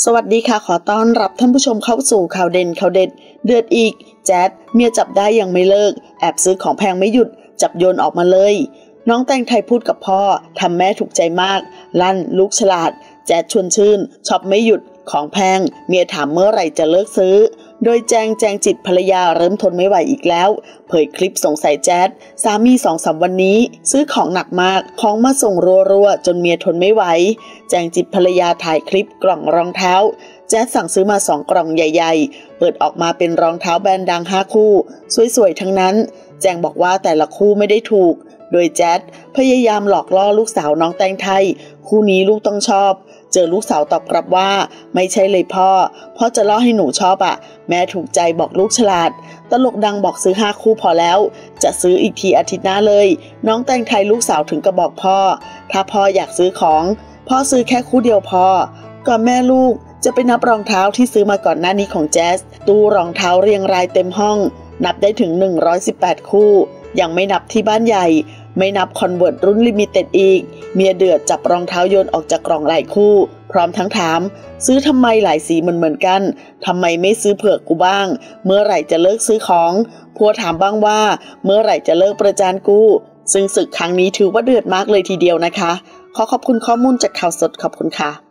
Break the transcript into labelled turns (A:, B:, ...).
A: สวัสดีค่ะขอต้อนรับท่านผู้ชมเข้าสู่ข่าวเด่นข่าวเด็ดเดือดอีกแจ๊ดเมียจับได้ยังไม่เลิกแอบซื้อของแพงไม่หยุดจับโยนออกมาเลยน้องแตงไทยพูดกับพ่อทำแม่ถูกใจมากลั่นลูกฉลาดแจ๊ดชวนชื่นช็อปไม่หยุดของแพงเมียถามเมื่อไหร่จะเลิกซื้อโดยแจงจิตภรรยาเริ่มทนไม่ไหวอีกแล้วเผยคลิปสงสัยแจ๊ดสามี2-3 วันนี้ซื้อของหนักมากของมาส่งรัวๆจนเมียทนไม่ไหวแจงจิตภรรยาถ่ายคลิปกล่องรองเท้าแจ๊ดสั่งซื้อมา2 กล่องใหญ่ๆเปิดออกมาเป็นรองเท้าแบรนด์ดัง5 คู่สวยๆทั้งนั้นแจงบอกว่าแต่ละคู่ไม่ได้ถูกโดยแจ๊ดพยายามหลอกล่อลูกสาวน้องแตงไทยคู่นี้ลูกต้องชอบเจอลูกสาวตอบกลับว่าไม่ใช่เลยพ่อจะล่อให้หนูชอบแม่ถูกใจบอกลูกฉลาดตลกดังบอกซื้อ5 คู่พอแล้วจะซื้ออีกทีอาทิตย์หน้าเลยน้องแตงไทยลูกสาวถึงก็บอกพ่อถ้าพ่ออยากซื้อของพ่อซื้อแค่คู่เดียวพอก่อนแม่ลูกจะไปนับรองเท้าที่ซื้อมาก่อนหน้านี้ของแจ๊สตู้รองเท้าเรียงรายเต็มห้องนับได้ถึง118 คู่ยังไม่นับที่บ้านใหญ่ไม่นับคอนเวิร์ตรุ่นลิมิเต็ดอีกเมียเดือดจับรองเท้าโยนออกจากกล่องหลายคู่พร้อมทั้งถามซื้อทำไมหลายสีเหมือนกันทำไมไม่ซื้อเผื่อกูบ้างเมื่อไหร่จะเลิกซื้อของผัวถามบ้างว่าเมื่อไหร่จะเลิกประจานกูซึ่งศึกครั้งนี้ถือว่าเดือดมากเลยทีเดียวนะคะขอบคุณข้อมูลจากข่าวสดขอบคุณค่ะ